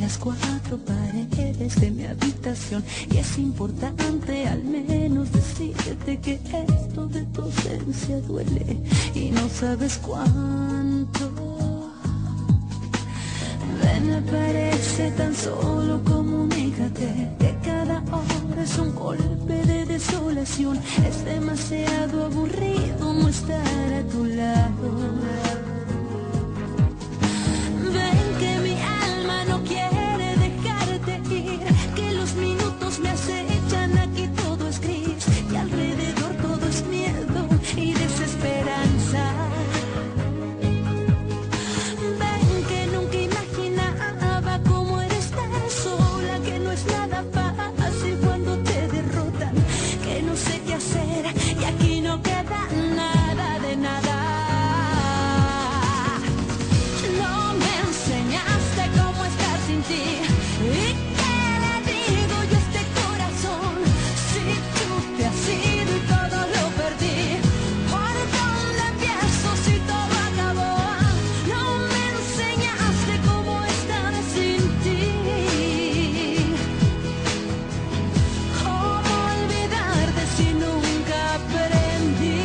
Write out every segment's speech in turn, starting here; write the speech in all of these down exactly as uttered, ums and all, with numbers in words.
las cuatro paredes de mi habitación. Y es importante al menos decirte que esto de tu ausencia duele y no sabes cuánto. Ven, aparece tan solo, comunícate que cada hora es un golpe de desolación. Es demasiado aburrido no estar a tu lado. Ven que mi alma no quiere dejarte ir, que los minutos me acechan, aquí todo es gris y alrededor todo es miedo y desesperanza. Ven que nunca imaginaba cómo eres tan sola, que no es nada fácil cuando te derrotan, que no sé qué hacer y aquí no queda nada de nada. No me enseñaste cómo estar sin ti. ¿Y qué le digo yo a este corazón? Si tú te has ido y todo lo perdí, ¿por dónde empiezo si todo acabó? No me enseñaste cómo estar sin ti. ¿Cómo olvidarte si nunca aprendí?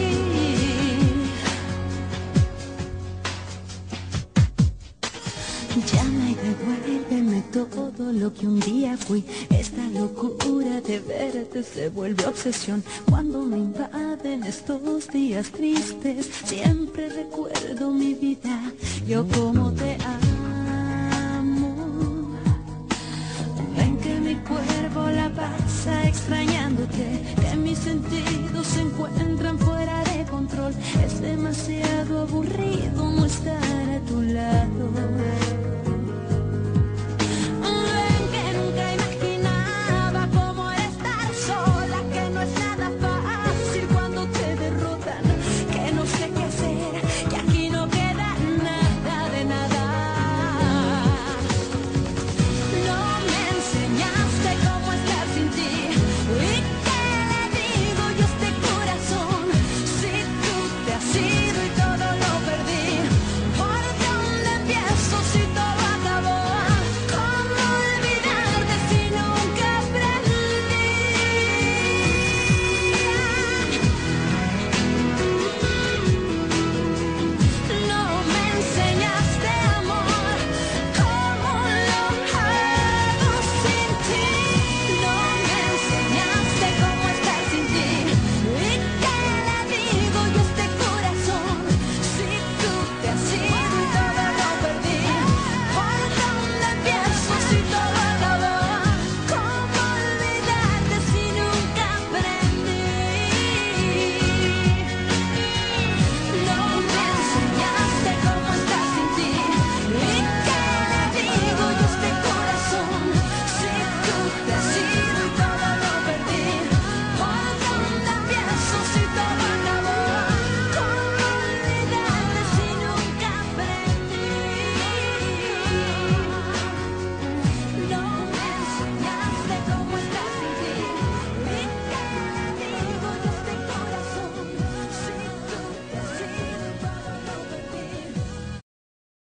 Llama y devuélveme todo lo que un día fui. Esta locura de verte se vuelve obsesión. Cuando me invaden estos días tristes, siempre recuerdo mi vida, yo como te amo. Ven que mi cuerpo la pasa extrañándote, que mis sentidos se encuentran fuera de control. Es demasiado aburrido no estar a tu lado.